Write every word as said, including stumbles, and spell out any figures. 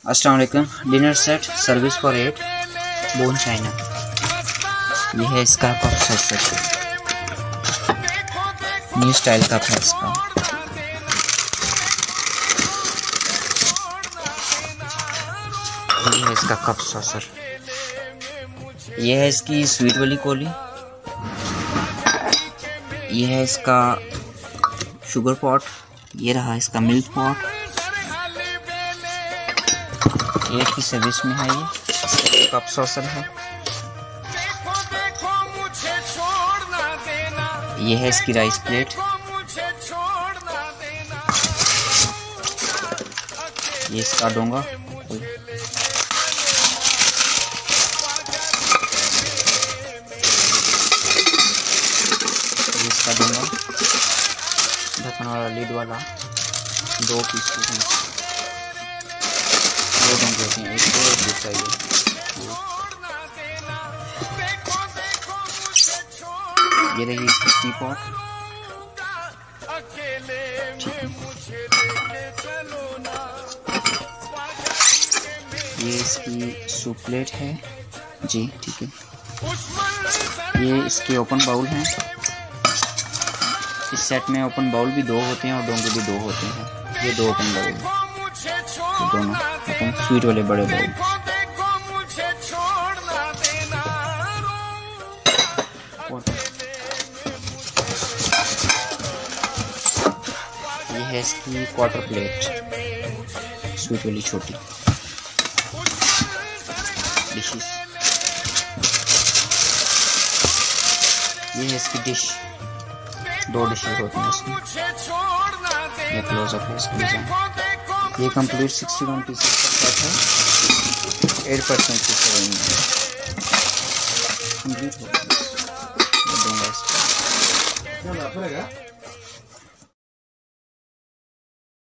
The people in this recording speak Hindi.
अस्सलाम वालेकुम। Dinner set service for eight bone china. ये है इसका cup saucer, new style cup है इसका। ये है इसका कप सॉसर। ये है इसकी स्वीट वाली कोली। ये है इसका शुगर पॉट। ये रहा इसका मिल्क पॉट। एक ही सर्विस में है ये कप सॉसर है। ये है इसकी राइस प्लेट। ये इसका डोंगा। ये इसका डोंगा, ढक्कन वाला लिड वाला। दो पीस हैं, दो डोंगे होते हैं, एक दो एक दूसरा ये। ये रही इसकी टी पॉट। ये इसकी सूप प्लेट है जी, ठीक है। ये इसके ओपन बाउल हैं। इस सेट में ओपन बाउल भी दो होते हैं और डोंगे भी दो होते हैं। ये दो ओपन बाउल हैं, ये दोनों ओपन स्वीट वाले बड़े बाउल। ये है इसकी क्वार्टर प्लेट, स्वीट वाली छोटी डिशेस। ये है इसकी डिश, दो डिशेस होती हैं इसमें। ये क्लोज अप है इसकी डिजाइन। ये कंप्लीट सिक्सटी वन पीसेस का सेट है। एट परसेंट की सेविंग कंप्लीट हो गया।